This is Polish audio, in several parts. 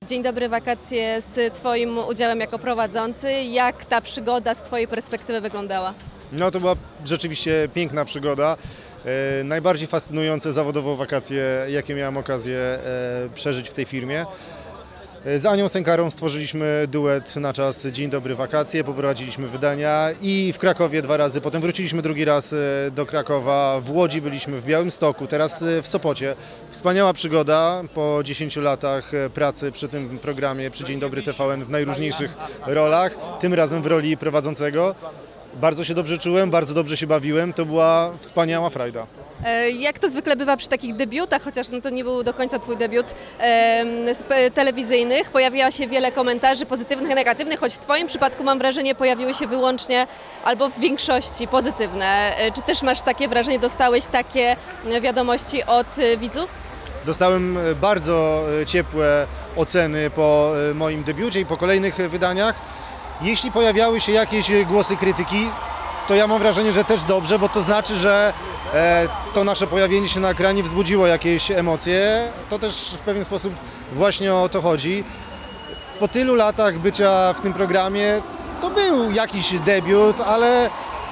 Dzień dobry, wakacje z Twoim udziałem jako prowadzący. Jak ta przygoda z Twojej perspektywy wyglądała? No to była rzeczywiście piękna przygoda. Najbardziej fascynujące zawodowo wakacje, jakie miałem okazję przeżyć w tej firmie. Z Anią Sękarą stworzyliśmy duet na czas Dzień dobry, wakacje, poprowadziliśmy wydania i w Krakowie 2 razy, potem wróciliśmy drugi raz do Krakowa, w Łodzi byliśmy, w Białymstoku, teraz w Sopocie. Wspaniała przygoda po 10 latach pracy przy tym programie, przy Dzień dobry TVN w najróżniejszych rolach, tym razem w roli prowadzącego. Bardzo się dobrze czułem, bardzo dobrze się bawiłem, to była wspaniała frajda. Jak to zwykle bywa przy takich debiutach, chociaż to nie był do końca Twój debiut telewizyjnych, pojawiło się wiele komentarzy pozytywnych i negatywnych, choć w Twoim przypadku mam wrażenie pojawiły się wyłącznie albo w większości pozytywne. Czy też masz takie wrażenie, dostałeś takie wiadomości od widzów? Dostałem bardzo ciepłe oceny po moim debiucie i po kolejnych wydaniach. Jeśli pojawiały się jakieś głosy krytyki, to ja mam wrażenie, że też dobrze, bo to znaczy, że to nasze pojawienie się na ekranie wzbudziło jakieś emocje. To też w pewien sposób właśnie o to chodzi. Po tylu latach bycia w tym programie to był jakiś debiut, ale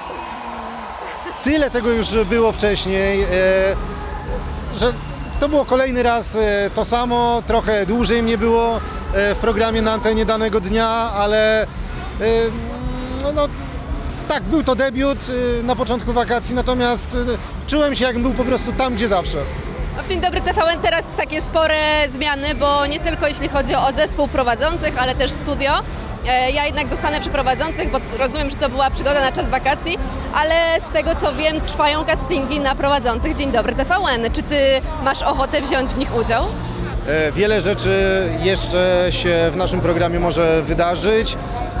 tyle tego już było wcześniej, że to było kolejny raz to samo, trochę dłużej mnie było w programie na antenie danego dnia, ale no tak, był to debiut na początku wakacji, natomiast czułem się, jakbym był po prostu tam, gdzie zawsze. No w Dzień dobry TVN teraz takie spore zmiany, bo nie tylko jeśli chodzi o zespół prowadzących, ale też studio. Ja jednak zostanę przy prowadzących, bo rozumiem, że to była przygoda na czas wakacji, ale z tego co wiem, trwają castingi na prowadzących Dzień dobry TVN. Czy Ty masz ochotę wziąć w nich udział? Wiele rzeczy jeszcze się w naszym programie może wydarzyć.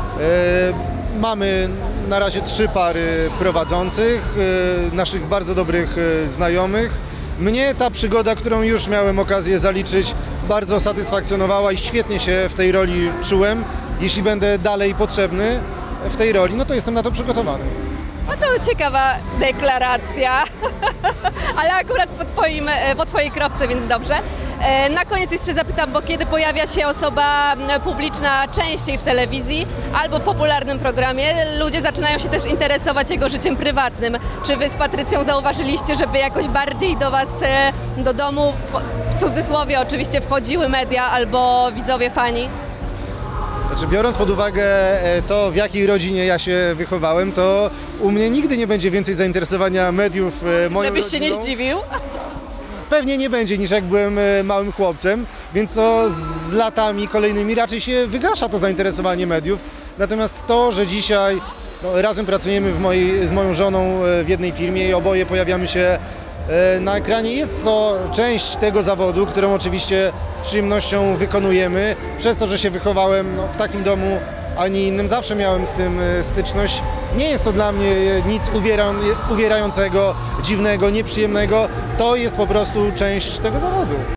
Mamy na razie 3 pary prowadzących, naszych bardzo dobrych znajomych. Mnie ta przygoda, którą już miałem okazję zaliczyć, bardzo satysfakcjonowała i świetnie się w tej roli czułem. Jeśli będę dalej potrzebny w tej roli, no to jestem na to przygotowany. No to ciekawa deklaracja, ale akurat po Twojej kropce, więc dobrze. Na koniec jeszcze zapytam, bo kiedy pojawia się osoba publiczna częściej w telewizji albo w popularnym programie, ludzie zaczynają się też interesować jego życiem prywatnym. Czy Wy z Patrycją zauważyliście, żeby jakoś bardziej do Was, do domu, w cudzysłowie oczywiście, wchodziły media albo widzowie, fani? Znaczy, biorąc pod uwagę to, w jakiej rodzinie ja się wychowałem, to u mnie nigdy nie będzie więcej zainteresowania mediów moją Żebyś się rodziną. nie zdziwił. Pewnie nie będzie niż jak byłem małym chłopcem, więc to z latami kolejnymi raczej się wygasza to zainteresowanie mediów. Natomiast to, że dzisiaj razem pracujemy z moją żoną w jednej firmie i oboje pojawiamy się na ekranie, jest to część tego zawodu, którą oczywiście z przyjemnością wykonujemy. Przez to, że się wychowałem w takim domu, a nie innym, zawsze miałem z tym styczność. Nie jest to dla mnie nic uwierającego, dziwnego, nieprzyjemnego. To jest po prostu część tego zawodu.